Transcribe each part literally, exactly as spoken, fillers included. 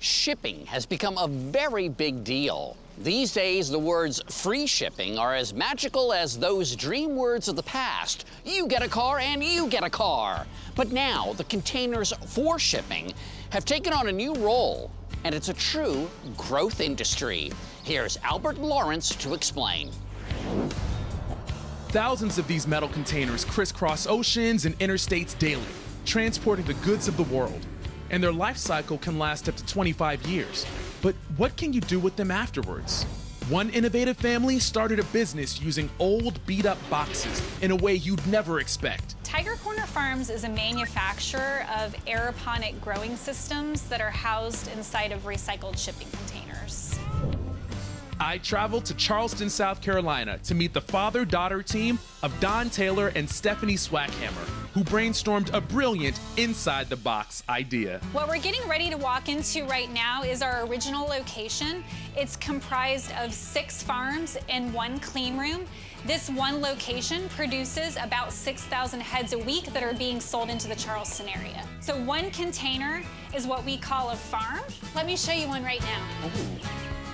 Shipping has become a very big deal. These days, the words free shipping are as magical as those dream words of the past. You get a car and you get a car. But now, the containers for shipping have taken on a new role, and it's a true growth industry. Here's Albert Lawrence to explain. Thousands of these metal containers crisscross oceans and interstates daily, transporting the goods of the world. And their life cycle can last up to twenty-five years. But what can you do with them afterwards? One innovative family started a business using old, beat-up boxes in a way you'd never expect. Tiger Corner Farms is a manufacturer of aeroponic growing systems that are housed inside of recycled shipping containers. I traveled to Charleston, South Carolina to meet the father-daughter team of Don Taylor and Stephanie SWACKHAMER, who brainstormed a brilliant inside-the-box idea. What we're getting ready to walk into right now is our original location. It's comprised of six farms and one clean room. This one location produces about six thousand heads a week that are being sold into the Charleston area. So one container is what we call a farm. Let me show you one right now. Ooh.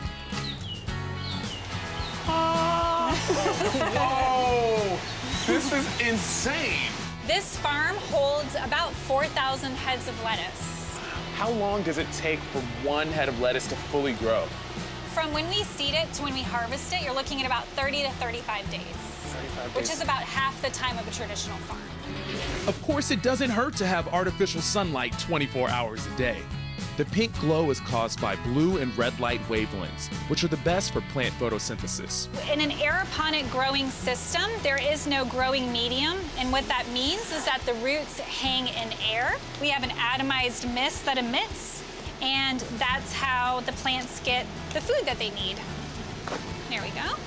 Whoa! This is insane! This farm holds about four thousand heads of lettuce. How long does it take for one head of lettuce to fully grow? From when we seed it to when we harvest it, you're looking at about thirty to thirty-five days, thirty-five which days. is about half the time of a traditional farm. Of course, it doesn't hurt to have artificial sunlight twenty-four hours a day. The pink glow is caused by blue and red light wavelengths, which are the best for plant photosynthesis. In an aeroponic growing system, there is no growing medium, and what that means is that the roots hang in air. We have an atomized mist that emits, and that's how the plants get the food that they need. There we go.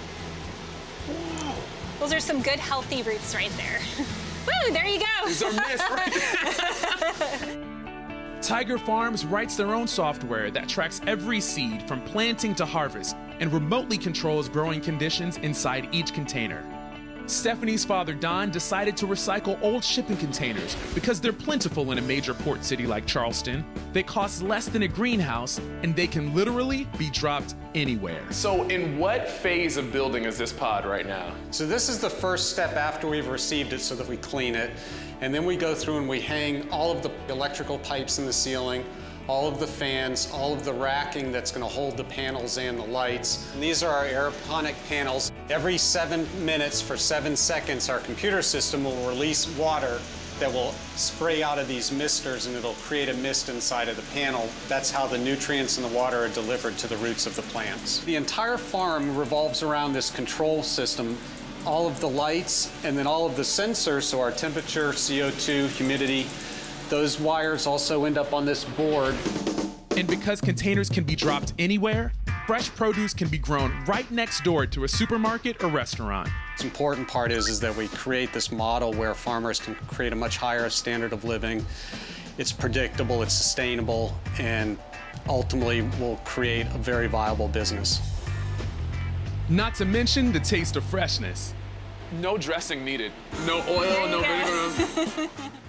Those are some good, healthy roots right there. Woo, there you go. These are mist right there. Tiger Farms writes their own software that tracks every seed from planting to harvest and remotely controls growing conditions inside each container. Stephanie's father, Don, decided to recycle old shipping containers because they're plentiful in a major port city like Charleston. They cost less than a greenhouse, and they can literally be dropped anywhere. So in what phase of building is this pod right now? So this is the first step after we've received it so that we clean it. And then we go through and we hang all of the electrical pipes in the ceiling, all of the fans, all of the racking that's going to hold the panels and the lights. And these are our aeroponic panels. Every seven minutes for seven seconds, our computer system will release water that will spray out of these misters, and it'll create a mist inside of the panel. That's how the nutrients in the water are delivered to the roots of the plants. The entire farm revolves around this control system. All of the lights and then all of the sensors, so our temperature, C O two, humidity, those wires also end up on this board. And because containers can be dropped anywhere, fresh produce can be grown right next door to a supermarket or restaurant. The important part is, is that we create this model where farmers can create a much higher standard of living. It's predictable, it's sustainable, and ultimately will create a very viable business. Not to mention the taste of freshness. No dressing needed. No oil, no vinegar.